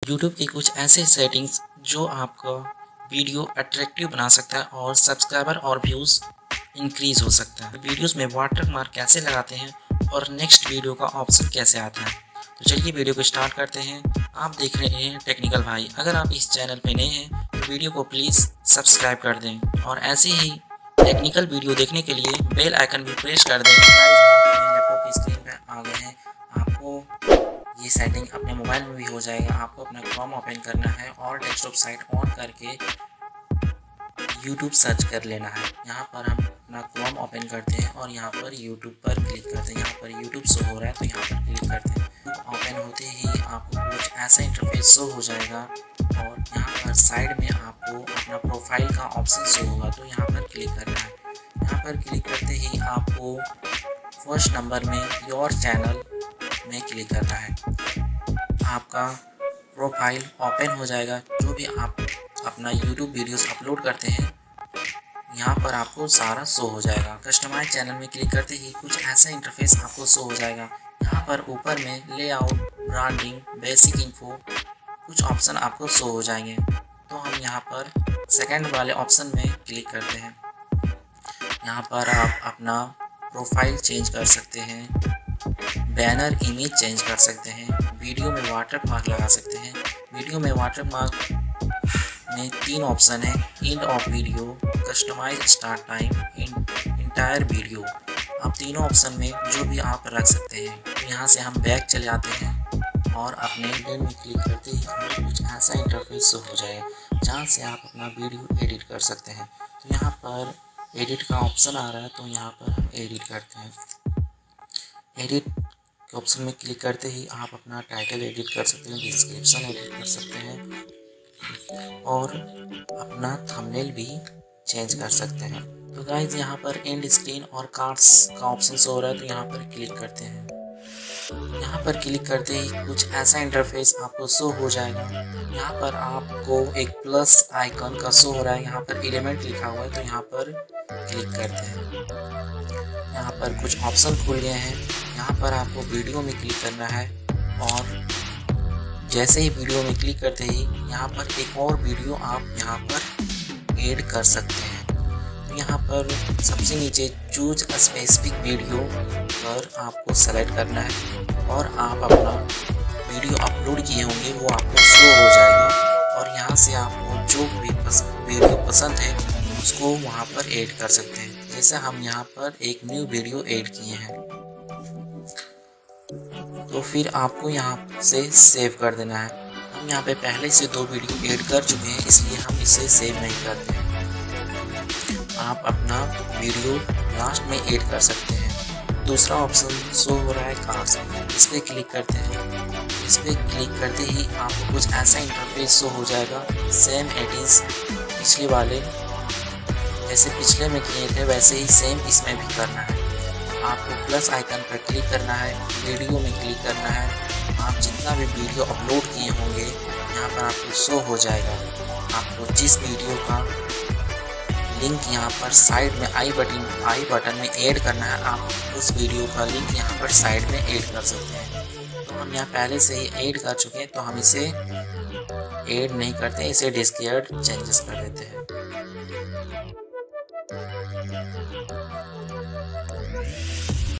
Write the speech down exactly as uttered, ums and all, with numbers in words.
YouTube की कुछ ऐसे सेटिंग्स जो आपका वीडियो अट्रैक्टिव बना सकता है और सब्सक्राइबर और व्यूज़ इंक्रीज़ हो सकता है। वीडियोस में वाटरमार्क कैसे लगाते हैं और नेक्स्ट वीडियो का ऑप्शन कैसे आता है, तो चलिए वीडियो को स्टार्ट करते हैं। आप देख रहे हैं टेक्निकल भाई। अगर आप इस चैनल पे नए हैं तो वीडियो को प्लीज़ सब्सक्राइब कर दें और ऐसे ही टेक्निकल वीडियो देखने के लिए बेल आइकन भी प्रेस कर दें। लैपटॉप की स्क्रीन पर आ गए हैं। आपको ये सेटिंग अपने मोबाइल में भी हो जाएगा। आपको अपना क्रोम ओपन करना है और डेस्कटॉप साइट ऑन करके यूट्यूब सर्च कर लेना है। यहाँ पर हम अपना क्रोम ओपन करते हैं और यहाँ पर यूट्यूब पर क्लिक करते हैं। यहाँ पर यूट्यूब शो हो रहा है तो यहाँ पर क्लिक करते हैं। ओपन होते ही आपको कुछ ऐसा इंटरफेस शो हो जाएगा और यहाँ पर साइड में आपको अपना प्रोफाइल का ऑप्शन शो होगा, तो यहाँ पर क्लिक करना है। यहाँ पर क्लिक करते ही आपको फर्स्ट नंबर में योर चैनल में क्लिक करना है। आपका प्रोफाइल ओपन हो जाएगा। जो भी आप अपना यूट्यूब वीडियोस अपलोड करते हैं यहाँ पर आपको सारा शो हो जाएगा। कस्टमाइज चैनल में क्लिक करते ही कुछ ऐसा इंटरफेस आपको शो हो जाएगा। यहाँ पर ऊपर में लेआउट, ब्रांडिंग, बेसिक इन्फो कुछ ऑप्शन आपको शो हो जाएंगे। तो हम यहाँ पर सेकंड वाले ऑप्शन में क्लिक करते हैं। यहाँ पर आप अपना प्रोफाइल चेंज कर सकते हैं, बैनर इमेज चेंज कर सकते हैं, वीडियो में वाटरमार्क लगा सकते हैं। वीडियो में वाटरमार्क में तीन ऑप्शन है, end of video, customize start time, entire video. आप तीनों ऑप्शन में जो भी आप रख सकते हैं। तो यहाँ से हम बैक चले आते हैं और अपने डेन में क्लिक करते ही हमें कुछ ऐसा इंटरफेस हो जाए जहाँ से आप अपना वीडियो एडिट कर सकते हैं। तो यहाँ पर एडिट का ऑप्शन आ रहा है, तो यहाँ पर हम एडिट करते हैं। एडिट के ऑप्शन में क्लिक करते ही आप अपना टाइटल एडिट कर सकते हैं, डिस्क्रिप्शन एडिट कर सकते हैं और अपना थंबनेल भी चेंज कर सकते हैं। तो गाइज यहाँ पर एंड स्क्रीन और कार्ड्स का ऑप्शन हो रहा है, तो यहाँ पर क्लिक करते हैं। यहाँ पर क्लिक करते ही कुछ ऐसा इंटरफेस आपको शो हो जाएगा। यहाँ पर आपको एक प्लस आइकन का शो हो रहा है, यहाँ पर एलिमेंट लिखा हुआ है, तो यहाँ पर क्लिक करते हैं। यहाँ पर कुछ ऑप्शन खुल गए हैं। यहाँ पर आपको वीडियो में क्लिक करना है और जैसे ही वीडियो में क्लिक करते ही यहाँ पर एक और वीडियो आप यहाँ पर ऐड कर सकते हैं। तो यहाँ पर सबसे नीचे चूज अ स्पेसिफिक वीडियो पर आपको सेलेक्ट करना है और आप अपना वीडियो अपलोड किए होंगे वो आपको शो हो जाएगा और यहाँ से आपको जो भी पस, वीडियो पसंद है उसको वहाँ पर ऐड कर सकते हैं। जैसे हम यहाँ पर एक न्यू वीडियो ऐड किए हैं, तो फिर आपको यहाँ से सेव कर देना है। हम यहाँ पे पहले से दो वीडियो ऐड कर चुके हैं, इसलिए हम इसे सेव नहीं करते हैं। आप अपना वीडियो लास्ट में ऐड कर सकते हैं। दूसरा ऑप्शन शो हो रहा है कार्ड्स, इस पर क्लिक करते हैं। इस पर क्लिक करते ही आपको कुछ ऐसा इंटरफेस शो हो जाएगा, सेम एडिस पिछले वाले जैसे पिछले में किए थे वैसे ही सेम इसमें भी करना है। आपको प्लस आइकन पर क्लिक करना है, वीडियो में क्लिक करना है। आप जितना भी वीडियो अपलोड किए होंगे यहाँ पर आपको शो हो जाएगा। आपको जिस वीडियो का लिंक यहाँ पर साइड में आई बटन आई बटन में ऐड करना है, आप उस वीडियो का लिंक यहाँ पर साइड में ऐड कर सकते हैं। तो हम यहाँ पहले से ही ऐड कर चुके हैं, तो हम इसे ऐड नहीं करते, इसे डिस्क्रिप्ट चेंजेस कर देते हैं।